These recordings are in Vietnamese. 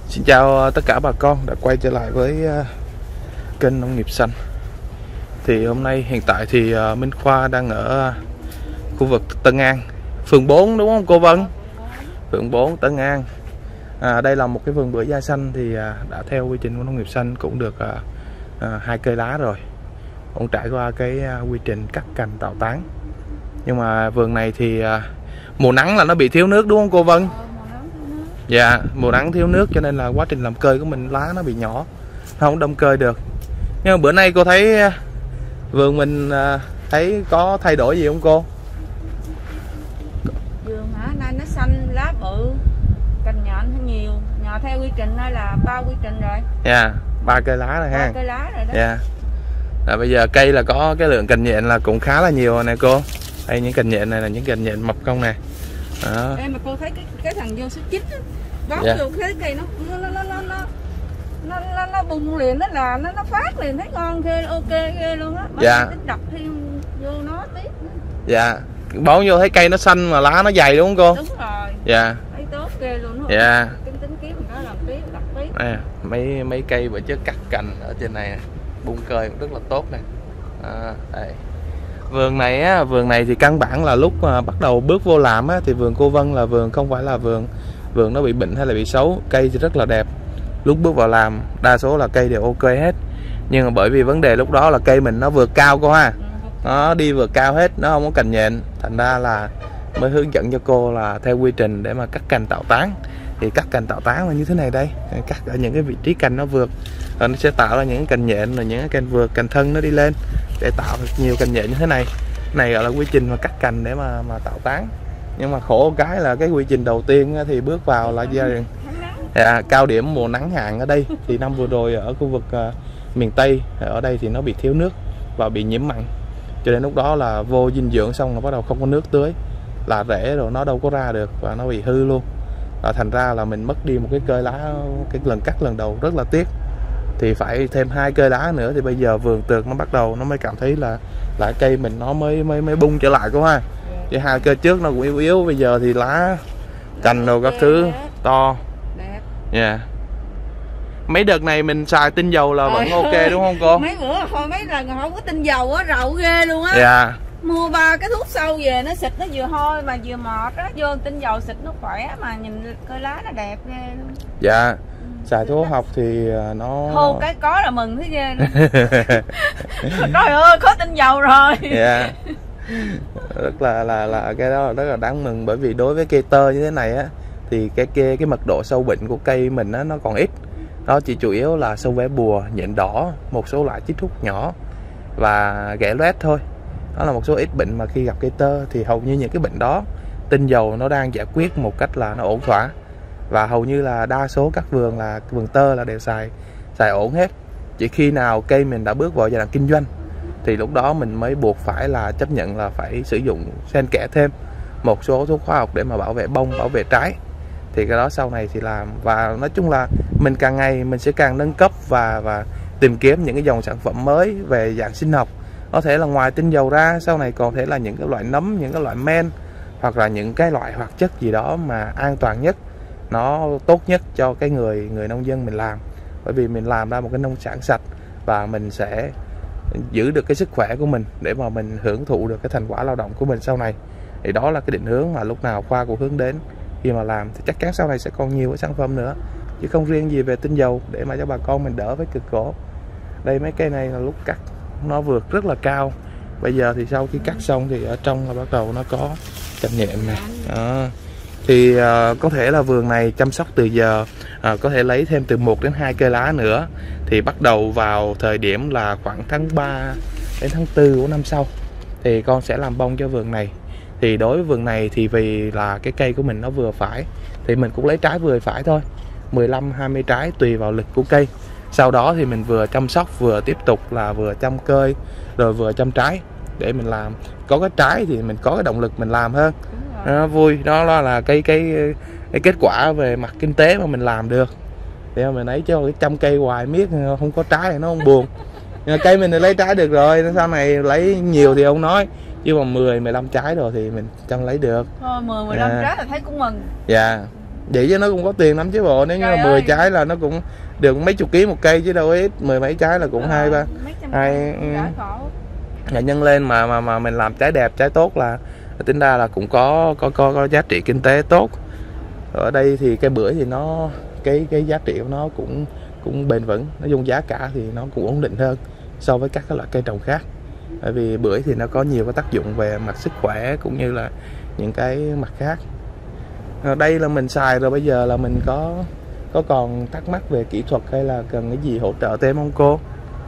Xin chào tất cả bà con đã quay trở lại với kênh Nông Nghiệp Xanh. Thì hôm nay hiện tại thì Minh Khoa đang ở khu vực Tân An, phường 4 đúng không cô Vân? Phường 4 Tân An. Đây là một cái vườn bưởi da xanh thì đã theo quy trình của Nông Nghiệp Xanh cũng được 2 cây lá rồi. Cũng trải qua cái quy trình cắt cành tạo tán. Nhưng mà vườn này thì mùa nắng là nó bị thiếu nước đúng không cô Vân? Dạ, mùa nắng thiếu nước cho nên là quá trình làm cơi của mình lá nó bị nhỏ, nó không đâm cơi được. Nhưng mà bữa nay cô thấy vườn mình thấy có thay đổi gì không cô? Vườn hả? Nay nó xanh, lá bự, cành nhện nhiều, nhờ theo quy trình đây là 3 quy trình rồi. Dạ, 3 cây lá rồi ha. 3 cây lá rồi đó. Dạ. Bây giờ cây là có cái lượng cành nhện là cũng khá là nhiều rồi nè cô. Đây những cành nhện này là những cành nhện mập không nè. Đó. Đây mà cô thấy cái thằng vô số 9 bóc Dạ. vô thấy cây nó bung liền, nó phát liền, thấy ngon ghê, ok ghê luôn á. Dạ. Tính đập thêm vô nó tiếp. Dạ. Bón vô thấy cây nó xanh mà lá nó dày đúng không cô? Đúng rồi. Dạ. Thấy tốt ghê luôn. Dạ. Tính kiếm mình đó làm tiếp, đập tiếp. Nè, mấy cây bữa trước cắt cành ở trên này bung cơi cũng rất là tốt nè. Đây. Vườn này thì căn bản là lúc mà bắt đầu bước vô làm á, thì vườn cô Vân là vườn không phải là vườn nó bị bệnh hay là bị xấu, cây thì rất là đẹp. Lúc bước vào làm đa số là cây đều ok hết, nhưng mà bởi vì vấn đề lúc đó là cây mình nó vượt cao cô ha, nó đi vượt cao hết, nó không có cành nhện, thành ra là mới hướng dẫn cho cô là theo quy trình để mà cắt cành tạo tán. Thì cắt cành tạo tán là như thế này đây, cắt ở những cái vị trí cành nó vượt, rồi nó sẽ tạo ra những cành nhện, rồi những cái cành vượt, cành thân nó đi lên để tạo được nhiều cành nhện như thế này. Này gọi là quy trình mà cắt cành để mà tạo tán. Nhưng mà khổ cái là cái quy trình đầu tiên thì bước vào là gia đình cao điểm mùa nắng hạn ở đây. Thì năm vừa rồi ở khu vực miền Tây ở đây thì nó bị thiếu nước và bị nhiễm mặn, cho nên lúc đó là vô dinh dưỡng xong là bắt đầu không có nước tưới, là rễ rồi nó đâu có ra được và nó bị hư luôn. Và thành ra là mình mất đi một cái cây lá, cái lần cắt lần đầu rất là tiếc. Thì phải thêm 2 cây lá nữa thì bây giờ vườn tược nó bắt đầu nó mới cảm thấy là cây mình nó mới bung trở lại cô ha. Chứ 2 cây trước nó cũng yếu yếu, bây giờ thì lá cành đồ các thứ to. Đẹp. Dạ. Mấy đợt này mình xài tinh dầu là vẫn ok đúng không cô? Mấy bữa thôi mấy lần không có tinh dầu á, rậu ghê luôn á. Dạ. Mua 3 cái thuốc sâu về nó xịt nó vừa hôi mà vừa mọt á, vô tinh dầu xịt nó khỏe mà nhìn cây lá nó đẹp ghê luôn. Dạ. Xài thuốc học thì nó Hô cái có là mừng thấy ghê luôn. Trời ơi có tinh dầu rồi. Dạ. Rất là cái đó rất là đáng mừng, bởi vì đối với cây tơ như thế này á thì cái mật độ sâu bệnh của cây mình á nó còn ít. Nó chỉ chủ yếu là sâu vẽ bùa, nhện đỏ, một số loại chích hút nhỏ và ghẻ loét thôi. Đó là một số ít bệnh mà khi gặp cây tơ thì hầu như những cái bệnh đó tinh dầu nó đang giải quyết một cách là nó ổn thỏa. Và hầu như là đa số các vườn tơ là đều xài ổn hết. Chỉ khi nào cây mình đã bước vào giai đoạn kinh doanh thì lúc đó mình mới buộc phải là chấp nhận là phải sử dụng xen kẽ thêm một số thuốc hóa học để mà bảo vệ bông, bảo vệ trái. Thì cái đó sau này thì làm. Và nói chung là mình càng ngày mình sẽ càng nâng cấp và tìm kiếm những cái dòng sản phẩm mới về dạng sinh học. Có thể là ngoài tinh dầu ra sau này còn thể là những cái loại nấm, những cái loại men, hoặc là những cái loại hoạt chất gì đó mà an toàn nhất, nó tốt nhất cho cái người nông dân mình làm. Bởi vì mình làm ra một cái nông sản sạch và mình sẽ giữ được cái sức khỏe của mình để mà mình hưởng thụ được cái thành quả lao động của mình sau này. Thì đó là cái định hướng mà lúc nào Khoa cũng hướng đến khi mà làm. Thì chắc chắn sau này sẽ còn nhiều cái sản phẩm nữa, chứ không riêng gì về tinh dầu, để mà cho bà con mình đỡ với cực khổ. Đây mấy cây này là lúc cắt nó vượt rất là cao. Bây giờ thì sau khi cắt xong thì ở trong là bắt đầu nó có cành nhện này. Thì có thể là vườn này chăm sóc từ giờ có thể lấy thêm từ 1 đến 2 cây lá nữa. Thì bắt đầu vào thời điểm là khoảng tháng 3 đến tháng 4 của năm sau thì con sẽ làm bông cho vườn này. Thì đối với vườn này thì vì là cái cây của mình nó vừa phải thì mình cũng lấy trái vừa phải thôi, 15-20 trái tùy vào lực của cây. Sau đó thì mình vừa chăm sóc vừa tiếp tục là vừa chăm cơi rồi vừa chăm trái để mình làm. Có cái trái thì mình có cái động lực mình làm hơn. Nó vui, đó là cái kết quả về mặt kinh tế mà mình làm được. Thì mình ấy cho cái chăm cây hoài miết không có trái thì nó không buồn. Cây mình thì lấy trái được rồi, sau này lấy nhiều thì không nói, chứ mà 10-15 trái rồi thì mình chăm lấy được. Thôi 10-15 trái là thấy cũng mừng. Dạ. Vậy chứ nó cũng có tiền lắm chứ bộ. Nếu như là 10 trái là nó cũng được mấy chục ký một cây chứ đâu ít. 10 mấy trái là cũng 2-3 nhân lên mà mình làm trái đẹp, trái tốt là tính ra là cũng có giá trị kinh tế tốt. Ở đây thì cây bưởi thì nó cái giá trị của nó cũng bền vững, nói chung giá cả thì nó cũng ổn định hơn so với các loại cây trồng khác. Bởi vì bưởi thì nó có nhiều cái tác dụng về mặt sức khỏe cũng như là những cái mặt khác. Ở đây là mình xài rồi, bây giờ là mình có còn thắc mắc về kỹ thuật hay là cần cái gì hỗ trợ thêm không cô?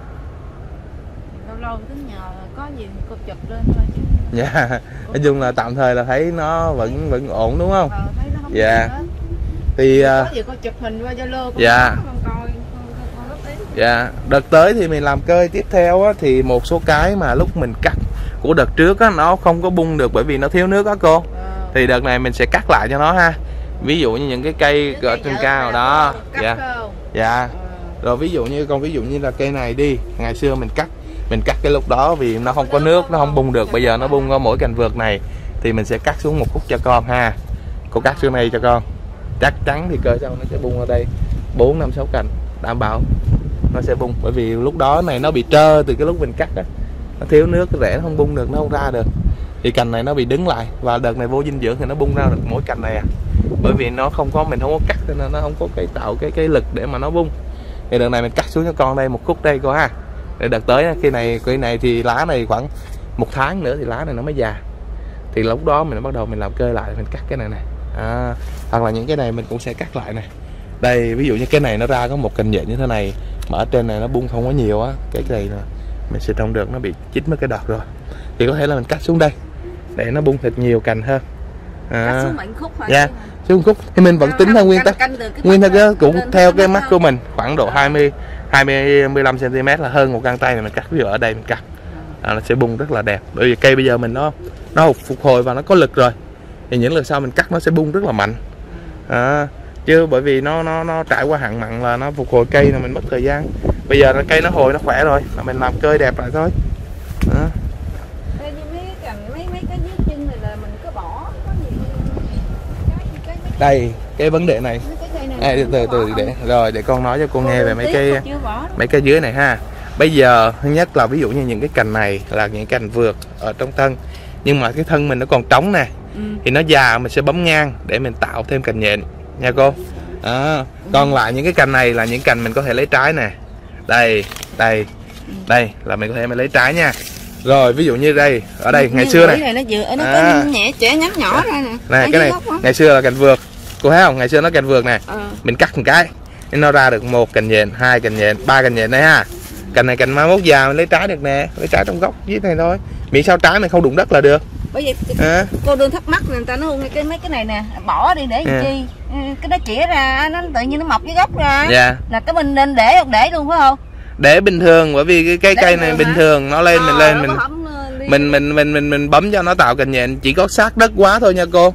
Lâu tính nhờ có gì thì cô chụp lên thôi chứ. Dạ, nói chung là tạm thời là thấy nó vẫn ổn đúng không? Thấy nó không dạ. Thì có gì cô chụp hình qua Zalo dạ. coi. Dạ, đợt tới thì mình làm cơi tiếp theo á, thì một số cái mà lúc mình cắt của đợt trước á, nó không có bung được bởi vì nó thiếu nước á cô. Thì đợt này mình sẽ cắt lại cho nó ha. Ví dụ như những cái cây ở trên cao đó. Dạ. Dạ. Rồi ví dụ như là cây này đi, ngày xưa mình cắt cái lúc đó vì nó không có nước, nó không bung được. Bây giờ nó bung ở mỗi cành vượt này thì mình sẽ cắt xuống một khúc cho con ha. Cô cắt xuống đây cho con. Chắc chắn thì cơ sau nó sẽ bung ở đây 4, 5, 6 cành, đảm bảo nó sẽ bung. Bởi vì lúc đó này nó bị trơ từ cái lúc mình cắt á, nó thiếu nước, cái rễ nó không bung được, nó không ra được. Thì cành này nó bị đứng lại và đợt này vô dinh dưỡng thì nó bung ra được mỗi cành này à. Bởi vì nó không có, mình không có cắt nên nó không có tạo cái lực để mà nó bung. Thì đợt này mình cắt xuống cho con đây một khúc đây cô ha. Để đợt tới khi này thì lá này khoảng 1 tháng nữa thì lá này nó mới già. Thì lúc đó mình bắt đầu mình làm cơi lại, mình cắt cái này này. Hoặc là những cái này mình cũng sẽ cắt lại này. Đây ví dụ như cái này nó ra có một cành nhện như thế này mà ở trên này nó bung không có nhiều á, cái này là mình sẽ trồng được, nó bị chít mất cái đọt rồi thì có thể là mình cắt xuống đây để nó bung thịt nhiều cành hơn. Cắt xuống mảnh khúc thôi. Dạ, xuống khúc thì mình vẫn tính theo nguyên tắc cũng theo cái mắt của mình khoảng độ 20-25 cm là hơn một găng tay này mình cắt. Ví dụ ở đây mình cắt nó sẽ bung rất là đẹp. Bởi vì cây bây giờ mình nó phục hồi và nó có lực rồi thì những lần sau mình cắt nó sẽ bung rất là mạnh. Chứ bởi vì nó trải qua hạn mặn là nó phục hồi cây là mình mất thời gian. Bây giờ cây nó hồi nó khỏe rồi là mình làm cơi đẹp lại thôi. Mấy cái dưới chân này là mình cứ bỏ có gì đây cái vấn đề này từ để con nói cho cô nghe về mấy cái dưới này ha. Bây giờ thứ nhất là ví dụ như những cái cành này là những cành vượt ở trong thân nhưng mà cái thân mình nó còn trống nè, thì nó già mình sẽ bấm ngang để mình tạo thêm cành nhện nha cô. Còn lại những cái cành này là những cành mình có thể lấy trái nè. Đây là mình có thể mình lấy trái nha. Rồi ví dụ như đây, ở đây ngày xưa này nó có nhẹ trẻ nhắn nhỏ ra nè. Này cái này ngày xưa là cành vượt. Cô thấy không? Ngày xưa nó cành vượt nè. Mình cắt một cái nên nó ra được 1 cành nhện, 2 cành nhện, 3 cành nhện đấy ha. Cành này cành mai mốt già mình lấy trái được nè, lấy trái trong gốc dưới này thôi. Miễn sao trái mình không đụng đất là được. Bởi vì cô đương thắc mắc người ta nói mấy cái này nè, bỏ đi để làm chi? Cái nó chĩa ra nó tự nhiên nó mọc cái gốc ra. Là cái mình nên để luôn phải không? Để bình thường, bởi vì cái cây này bình thường nó lên mình bấm cho nó tạo cành nhện, chỉ có sát đất quá thôi nha cô.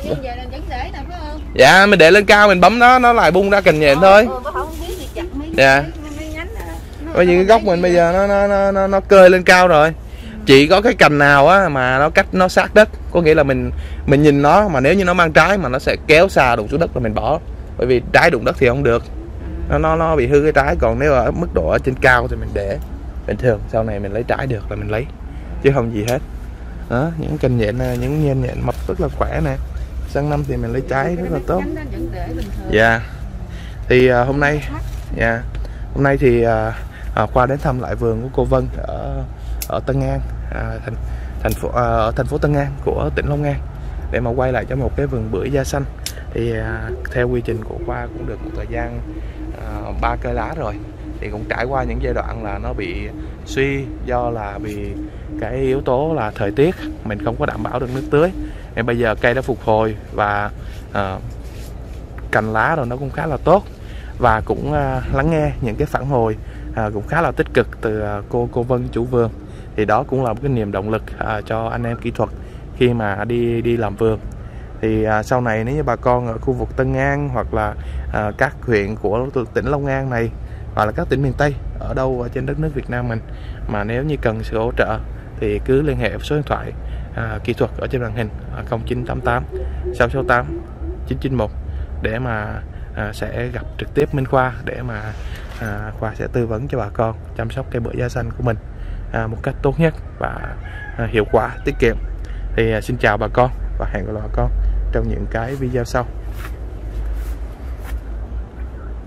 Dạ mình để lên cao mình bấm nó lại bung ra cành nhện thôi. Dạ. Bởi vì cái gốc mình bây giờ nó cơi lên cao rồi. Chỉ có cái cành nào á mà nó cách nó sát đất, có nghĩa là mình nhìn nó mà nếu như nó mang trái mà nó sẽ kéo xa đụng xuống đất là mình bỏ. Bởi vì trái đụng đất thì không được, nó bị hư cái trái. Còn nếu ở mức độ ở trên cao thì mình để bình thường, sau này mình lấy trái được là mình lấy chứ không gì hết. Đó, những cành nhện này, những nhện mập rất là khỏe nè, sang năm thì mình lấy trái rất là tốt. Dạ. Thì hôm nay thì Khoa đến thăm lại vườn của cô Vân ở Tân An, thành phố Tân An của tỉnh Long An để mà quay lại cho một cái vườn bưởi da xanh. Thì theo quy trình của Khoa cũng được một thời gian 3 cây lá rồi, thì cũng trải qua những giai đoạn là nó bị suy do là vì cái yếu tố là thời tiết mình không có đảm bảo được nước tưới. Nên bây giờ cây đã phục hồi và cành lá rồi nó cũng khá là tốt, và cũng lắng nghe những cái phản hồi cũng khá là tích cực từ cô Vân chủ vườn. Thì đó cũng là một cái niềm động lực cho anh em kỹ thuật khi mà đi làm vườn. Thì sau này nếu như bà con ở khu vực Tân An hoặc là các huyện của tỉnh Long An này, hoặc là các tỉnh miền Tây ở đâu ở trên đất nước Việt Nam mình mà nếu như cần sự hỗ trợ thì cứ liên hệ số điện thoại kỹ thuật ở trên màn hình 0988 668 991 để mà sẽ gặp trực tiếp Minh Khoa để mà Khoa sẽ tư vấn cho bà con chăm sóc cây bưởi da xanh của mình một cách tốt nhất và hiệu quả, tiết kiệm. Thì xin chào bà con và hẹn gặp lại bà con trong những cái video sau.